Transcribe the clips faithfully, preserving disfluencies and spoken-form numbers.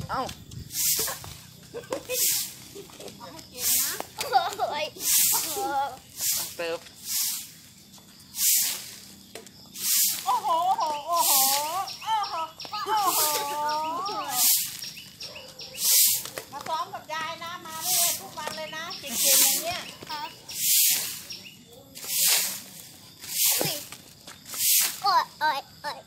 เอ้าเติบโอ้โหโอ้โหโอ้โหโอ้โหโอ้โหมาซ้อมกับยายนะมาเรื่อยทุกวันเลยนะเก่งๆอย่างเนี้ยครับโอ้ยโอ้ยโอ้ย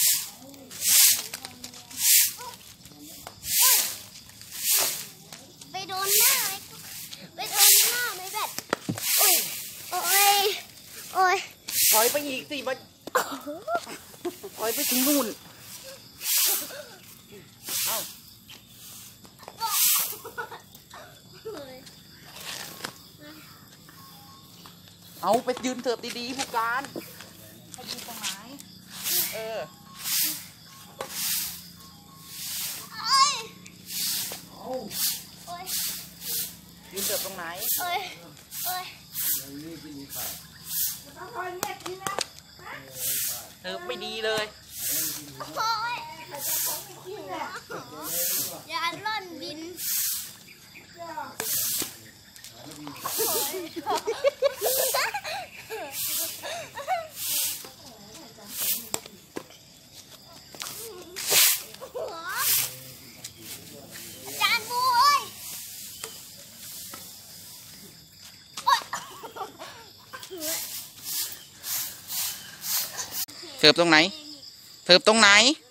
ไปโดนหน้าไปโดนหน้าไม่แบบโอ้ยโอ้ยโอ้ยถอยไปอีกสิมันถอยไปถึงนู่นเอ้าเอาไปยืนเสิร์ฟดีๆผู้การไปยืนตรงไหนเออยืนเสิร์ฟตรงไหนโอ้ยโอ้ยเออไม่ดีเลยโอ้ยยานล่อนบินจานบูเอ้ยเสิร์ฟตรงไหนเสิร์ฟตรงไหน